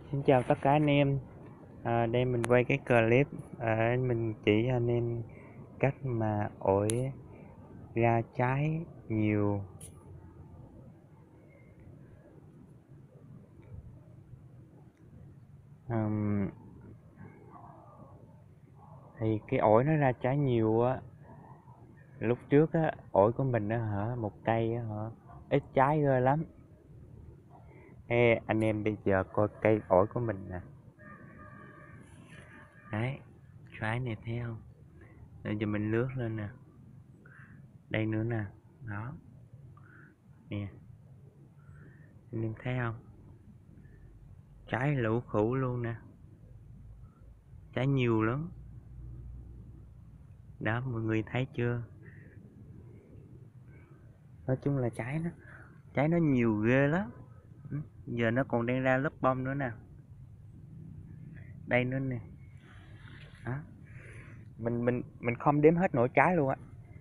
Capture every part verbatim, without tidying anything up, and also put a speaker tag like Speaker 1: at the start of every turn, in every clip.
Speaker 1: Xin chào tất cả anh em. À, đây mình quay cái clip à, mình chỉ anh em cách mà ổi ra trái nhiều. Ừm, thì cái ổi nó ra trái nhiều á, lúc trước á ổi của mình á hả, một cây á hả ít trái ghê lắm. Ê, anh em bây giờ coi cây ổi của mình nè, đấy, trái này thấy không? Để cho mình lướt lên nè, đây nữa nè, đó nè, anh em thấy không? Trái lũ khủ luôn nè, trái nhiều lắm đó, mọi người thấy chưa? Nói chung là trái nó trái nó nhiều ghê lắm. Ừ, giờ nó còn đang ra lớp bông nữa nè, đây nữa nè, đó. mình mình mình không đếm hết nổi trái luôn á.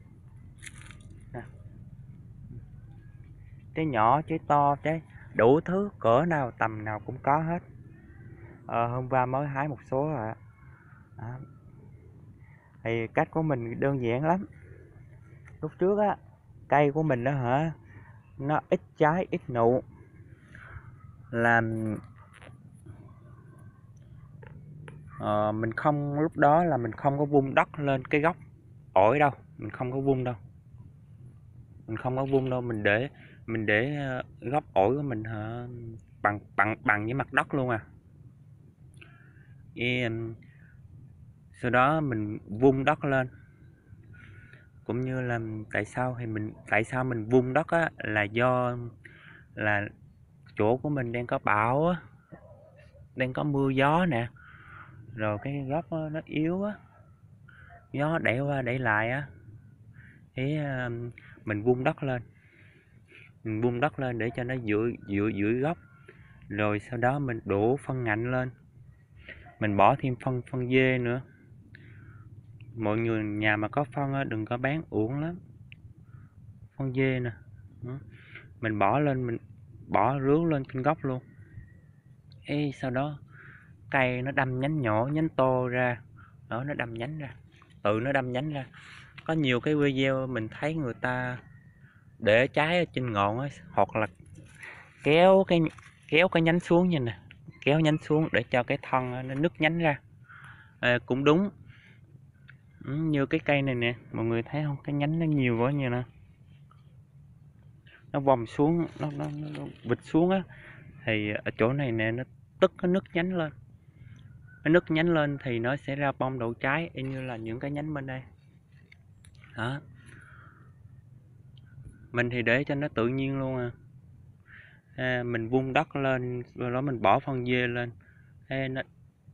Speaker 1: Trái nhỏ, trái to, trái đủ thứ cỡ nào tầm nào cũng có hết. Ờ, hôm qua mới hái một số rồi ạ. Đó. Thì cách của mình đơn giản lắm. Lúc trước á, cây của mình đó hả, nó ít trái ít nụ, làm ờ, mình không, lúc đó là mình không có vun đất lên cái gốc ổi đâu, mình không có vun đâu, mình không có vun đâu, mình để mình để ờ, gốc ổi của mình hả, bằng bằng bằng với mặt đất luôn à. Với, sau đó mình vun đất lên, cũng như là tại sao thì mình tại sao mình vun đất á, là do là chỗ của mình đang có bão á, đang có mưa gió nè, rồi cái gốc á, nó yếu á, gió đẩy qua đẩy lại á, thế ờ, mình vun đất lên, mình vun đất lên để cho nó giữ giữ giữ gốc, rồi sau đó mình đổ phân ngạnh lên, mình bỏ thêm phân phân dê nữa. Mọi người nhà mà có phân á, đừng có bán uổng lắm, phân dê nè. Đó. Mình bỏ lên, mình bỏ rướn lên trên gốc luôn. Ê, sau đó cây nó đâm nhánh nhỏ nhánh to ra, đó, nó đâm nhánh ra, tự nó đâm nhánh ra. Có nhiều cái video mình thấy người ta để trái ở trên ngọn á, hoặc là kéo cái kéo cái nhánh xuống như nè, kéo nhánh xuống để cho cái thân nó nứt nhánh ra. À, cũng đúng. Ừ, như cái cây này nè, mọi người thấy không, cái nhánh nó nhiều quá như nè, nó vòng xuống, nó nó, nó, nó vịt xuống á, thì ở chỗ này nè nó tức cái nứt nhánh lên, nó nứt nhánh lên thì nó sẽ ra bông đậu trái y như là những cái nhánh bên đây đó. Mình thì để cho nó tự nhiên luôn à, à mình vun đất lên rồi đó mình bỏ phân dê lên, à, nó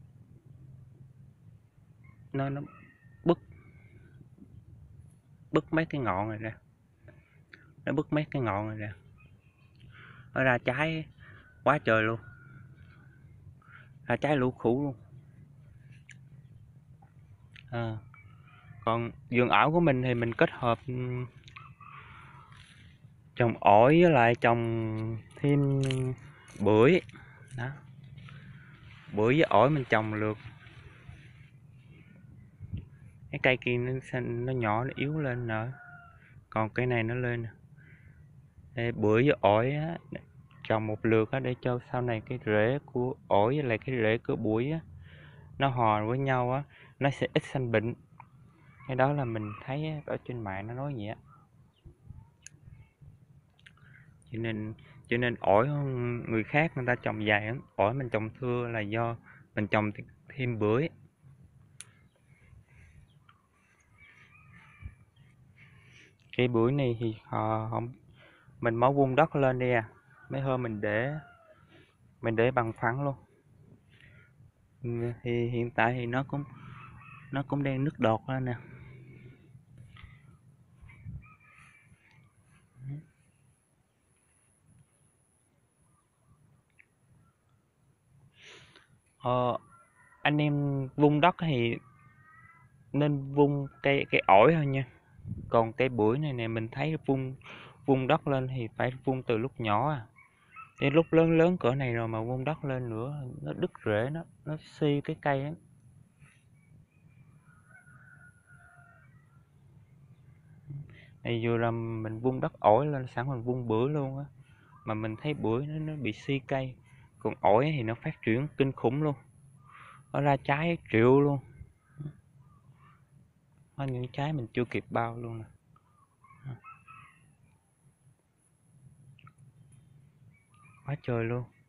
Speaker 1: nó nó bứt bứt mấy cái ngọn này ra, nó bứt mấy cái ngọn này ra, nó ra trái quá trời luôn, ra trái lũ khủ luôn. À, còn vườn ảo của mình thì mình kết hợp trồng ổi với lại trồng thêm bưởi đó, bưởi với ổi mình trồng được. Cái cây kia nó xanh, nó nhỏ, nó yếu lên nè, còn cây này nó lên. Đây, bưởi với ổi á, trồng một lượt á, để cho sau này cái rễ của ổi với lại cái rễ của bưởi á, nó hòa với nhau á, nó sẽ ít sanh bệnh. Cái đó là mình thấy ở trên mạng nó nói vậy á. Cho nên cho nên ổi người khác người ta trồng dài lắm, ổi mình trồng thưa là do mình trồng thêm bưởi. Cái bưởi này thì họ không, mình mới vun đất lên đi à, mấy hôm mình để mình để bằng phẳng luôn. Thì hiện tại thì nó cũng nó cũng đang nứt đọt lên nè. Ờ, anh em vun đất thì nên vun cây cây ổi thôi nha. Còn cây bưởi này nè, mình thấy vun vun đất lên thì phải vun từ lúc nhỏ à. Cái lúc lớn lớn cỡ này rồi mà vun đất lên nữa nó đứt rễ, nó nó suy cái cây á. Này vừa là mình vun đất ổi lên sẵn mình vun bưởi luôn á, mà mình thấy bưởi nó nó bị suy cây, còn ổi thì nó phát triển kinh khủng luôn, nó ra trái triệu luôn, có những trái mình chưa kịp bao luôn nè, quá trời luôn.